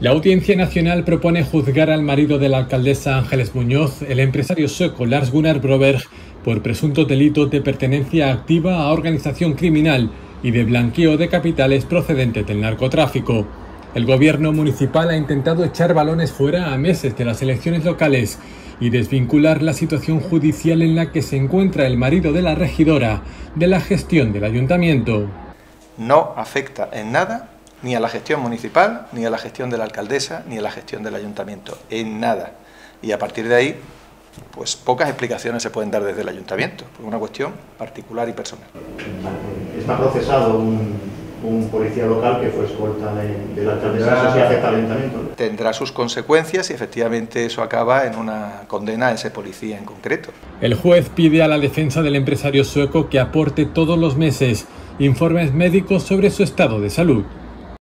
La Audiencia Nacional propone juzgar al marido de la alcaldesa Ángeles Muñoz, el empresario sueco Lars Gunnar Broberg, por presuntos delitos de pertenencia activa a organización criminal y de blanqueo de capitales procedentes del narcotráfico. El gobierno municipal ha intentado echar balones fuera a meses de las elecciones locales y desvincular la situación judicial en la que se encuentra el marido de la regidora de la gestión del ayuntamiento. No afecta en nada ni a la gestión municipal, ni a la gestión de la alcaldesa, ni a la gestión del ayuntamiento, en nada. Y a partir de ahí, pues pocas explicaciones se pueden dar desde el ayuntamiento, por una cuestión particular y personal. Está procesado un policía local que fue escolta de la alcaldesa, no sé si afecta al ayuntamiento. Tendrá sus consecuencias y efectivamente eso acaba en una condena a ese policía en concreto. El juez pide a la defensa del empresario sueco que aporte todos los meses informes médicos sobre su estado de salud.